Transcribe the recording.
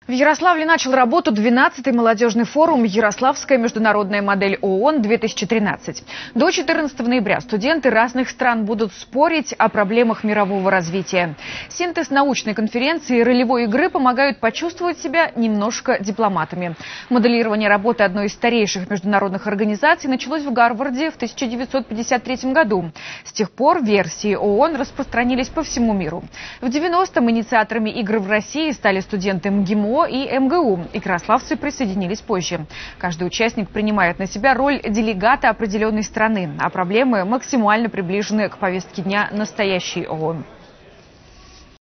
В Ярославле начал работу 12-й молодежный форум «Ярославская международная модель ООН-2013». До 14 ноября студенты разных стран будут спорить о проблемах мирового развития. Синтез научной конференции и ролевой игры помогают почувствовать себя немножко дипломатами. Моделирование работы одной из старейших международных организаций началось в Гарварде в 1953 году. С тех пор версии ООН распространились по всему миру. В 90-м инициаторами игр в России стали студенты МГИМО и МГУ, и ярославцы присоединились позже. Каждый участник принимает на себя роль делегата определенной страны, а проблемы максимально приближены к повестке дня настоящей ООН.